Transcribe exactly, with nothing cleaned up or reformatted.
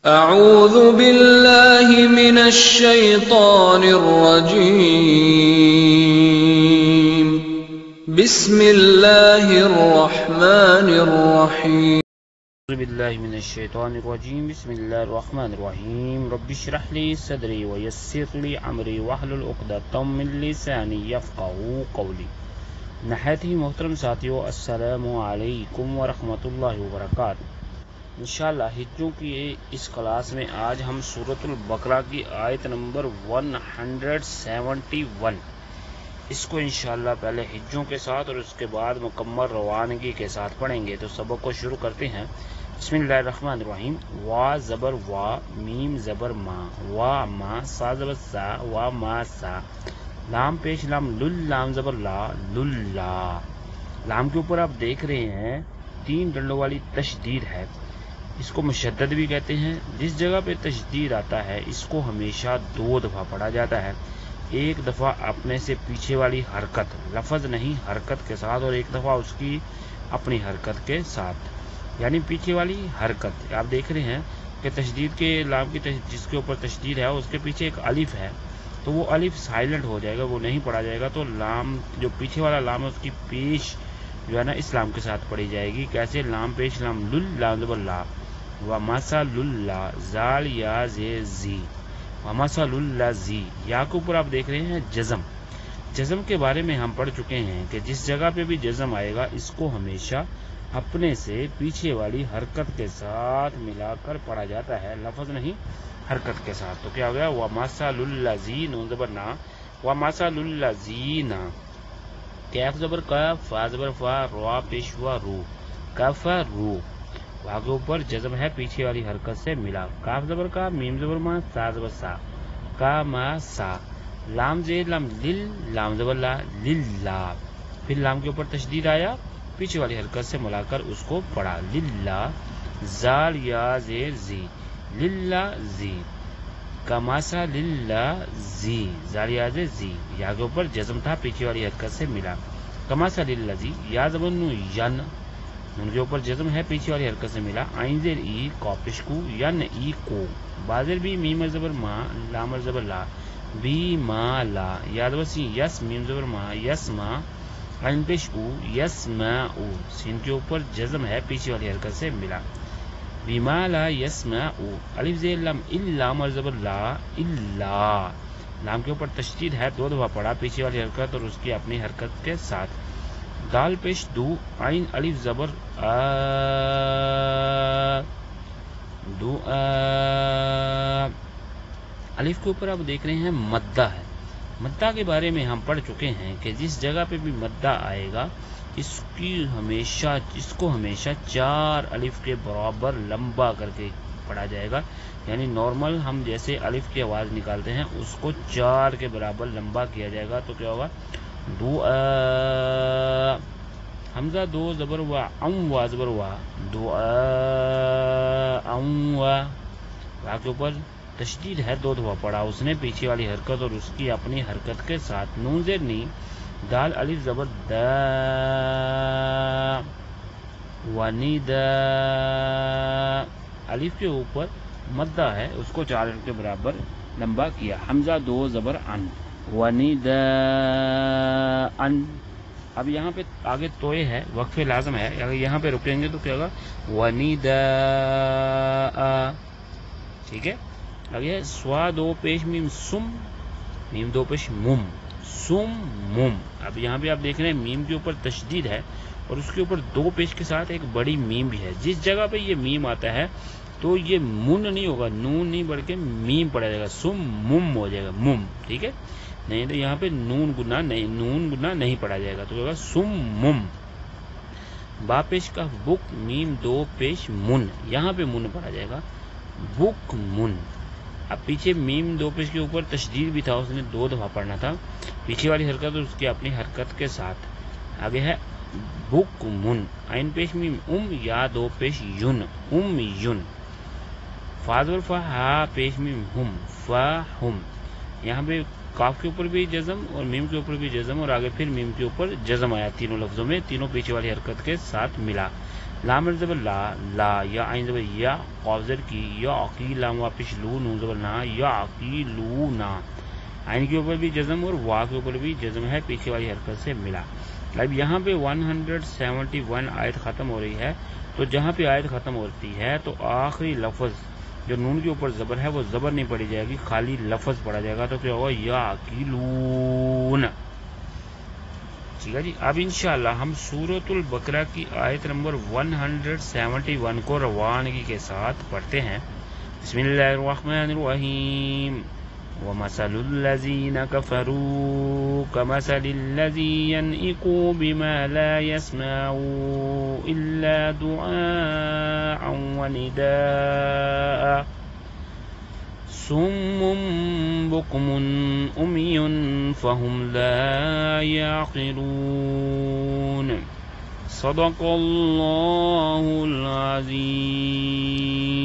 اعوذ باللہ من الشیطان الرجیم بسم اللہ الرحمن الرحیم اعوذ باللہ من الشیطان الرجیم بسم اللہ الرحمن الرحیم رب اشرح لی صدری ویسر لی امری واحلل عقدۃ من لسانی یفقہوا قولی۔ نہایت ہی محترم ساتھیو، السلام علیکم ورحمۃ اللہ وبرکاتہ۔ انشاءاللہ ہجوں کی اس کلاس میں آج ہم سورۃ البقرہ کی آیت نمبر ایک سو اکہتر اس کو انشاءاللہ پہلے ہجوں کے ساتھ اور اس کے بعد مکمل روانگی کے ساتھ پڑھیں گے۔ تو سبق کو شروع کرتے ہیں۔ بسم اللہ الرحمن الرحیم۔ وا زبر وا، میم زبر ما، وا ما، سا زبر سا، وا ما سا، لام پیش لام، لل لام زبر لا، لل لا۔ لام کے اوپر آپ دیکھ رہے ہیں تین ڈنڈوں والی تشدید ہے، اس کو مشدد بھی کہتے ہیں۔ جس جگہ پہ تشدید آتا ہے اس کو ہمیشہ دو دفعہ پڑھا جاتا ہے، ایک دفعہ اپنے سے پیچھے والی حرکت، لفظ نہیں حرکت کے ساتھ، اور ایک دفعہ اس کی اپنی حرکت کے ساتھ، یعنی پیچھے والی حرکت۔ آپ دیکھ رہے ہیں کہ تشدید کے لام کی تشدید جس کے اوپر تشدید ہے اس کے پیچھے ایک الف ہے، تو وہ الف سائلنٹ ہو جائے گا، وہ نہیں پڑھا جائے گا۔ تو لام جو پیچھے والا لام ہے اس کی پیش جو ہے نا اس لام کے ساتھ پڑھی جائے گی۔ کیسے؟ لام پیش لام، لل لام زبر لا، وَمَثَلُ اللَّهِ زال یا زی زی، وَمَثَلُ اللَّهِ زی۔ یا کے اوپر آپ دیکھ رہے ہیں جزم۔ جزم کے بارے میں ہم پڑھ چکے ہیں کہ جس جگہ پہ بھی جزم آئے گا اس کو ہمیشہ اپنے سے پیچھے والی حرکت کے ساتھ ملا کر پڑھا جاتا ہے، لفظ نہیں حرکت کے ساتھ۔ تو کیا ہو گیا؟ وَمَثَلُ اللَّذِينَ نون زبر نا، وَمَثَلُ الَّذِينَ، کیف زبر کا، فا زبر فا، روا پیش ہوا رو، کفروا۔ وہاں کے اوپر جزم ہے پیچھے والی حرکت سے ملا، کاف زبر کا، میم زبر ما، سا زبر سا، کا ما سا، لام زیر لام، لل لام زبر لا، للہ۔ پھر لام کے اوپر تشدید آیا، پیچھے والی حرکت سے ملا کر اس کو پڑھا، للہ۔ زال یا زیر زی، للہ زی، کماسا للہ زی، زال یا زیر زی۔ یا کے اوپر جزم تھا پیچھے والی حرکت سے ملا، کماسا للہ زی۔ یا زبر نو، ین، ان کے اوپر جزم ہے پیچھے والی حرکت سے ملا، آئین زیر ای، کاپش کو، ین ای کو، بازر بھی، میم زبر ما، لام زبر لا، بی ما لا۔ یا زبر سی، یس، میم زبر ما، یس ما، آئین پیش او، یس ما او، سین کے اوپر جزم ہے پیچھے والی حرکت سے ملا، بی ما لا یس ما او۔ الف زیر لام، لام زبر لا، الا۔ لام کے اوپر تشدید ہے، دو دفعہ پڑھا، پیچھے والی حرکت اور اس کی اپنی حرکت کے ساتھ۔ دال پیش دو، عین الف زبر آ، دو آ۔ الف کے اوپر آپ دیکھ رہے ہیں مدہ ہے۔ مدہ کے بارے میں ہم پڑھ چکے ہیں کہ جس جگہ پہ بھی مدہ آئے گا اس کی ہمیشہ اس کو ہمیشہ چار الف کے برابر لمبا کر کے پڑھا جائے گا، یعنی نارمل ہم جیسے الف کی آواز نکالتے ہیں اس کو چار کے برابر لمبا کیا جائے گا۔ تو کیا ہوگا؟ دو آ، حمزہ دو زبر وا، ام وا زبر وا، دو آ، ام وا۔ وا کے اوپر تشدید ہے، دو دفعہ پڑھا اس نے پیچھے والی حرکت اور اس کی اپنی حرکت کے ساتھ۔ نون زیر نی، دال الف زبر دا، ونی دا۔ الف کے اوپر مدہ ہے، اس کو چار الف کے برابر لمبا کیا۔ حمزہ دو زبر ان، ونی دا ان۔ اب یہاں پہ آگے توئے ہے، وقف لازم ہے، اگر یہاں پہ رکیں گے تو کیا ہوگا؟ ونی دا آ، ٹھیک ہے۔ اب یہ سوا دو پیش میم سم، میم دو پیش مم، سم مم۔ اب یہاں پہ آپ دیکھ رہے ہیں میم کے اوپر تشدید ہے اور اس کے اوپر دو پیش کے ساتھ ایک بڑی میم بھی ہے۔ جس جگہ پہ یہ میم آتا ہے تو یہ من نہیں ہوگا، نون نہیں بلکہ میم پڑا جائے گا، سم مم ہو جائے گا، مم، ٹھیک ہے۔ نہیں تو یہاں پہ نون گنا نہیں، نون گنا نہیں پڑا جائے گا، تو ہوگا سم مم۔ با پیش کا بک، میم دو پیش من، یہاں پہ من پڑا جائے گا، بک من۔ اب پیچھے میم دو پیش کے اوپر تشدید بھی تھا، اس نے دو دفعہ پڑھنا تھا، پیچھے والی حرکت اور اس کی اپنی حرکت کے ساتھ۔ آگے ہے بک من، عین پیش میم ام، یا دو پیش یون، ام یون۔ فا زبر فا، ہا پیش میم ہم، فا ہم۔ یہاں پہ کاف کے اوپر بھی جزم اور میم کے اوپر بھی جزم اور آگے پھر میم کے اوپر جزم آیا، تینوں لفظوں میں، تینوں پیچھے والی حرکت کے ساتھ ملا۔ لام زبر لا لا یا عین زبر یا قاف زبر کی یا عقیل لام واپش لو نون زبر نا یا عقیلونا عین کے اوپر بھی جزم اور وا کے اوپر بھی جزم ہے پیچھے والی حرکت سے ملا. اب یہاں پہ ایک سو اکہتر آیت ختم ہو رہی ہے تو جہاں پہ آیت ختم ہوتی ہے تو آخری لفظ جو نون کے اوپر زبر ہے وہ زبر نہیں پڑی جائے گی، خالی لفظ پڑا جائے گا. تو کیا ہوگا یا عقیلون. ٹھیک ہے جی. اب انشاءاللہ ہم سورۃ البقرہ کی آیت نمبر ایک سو اکہتر کو روانگی کے ساتھ پڑھتے ہیں. بسم اللہ الرحمن الرحیم. وَمَثَلُ الَّذِينَ كَفَرُوا كَمَثَلِ الَّذِي يَنْعِقُ بِمَا لَا يَسْمَعُ إِلَّا دُعَاءً وَنِدَاءً صُمٌّ بُكْمٌ عُمْيٌ فَهُمْ لَا يَعْقِلُونَ. صدق اللہ العظیم.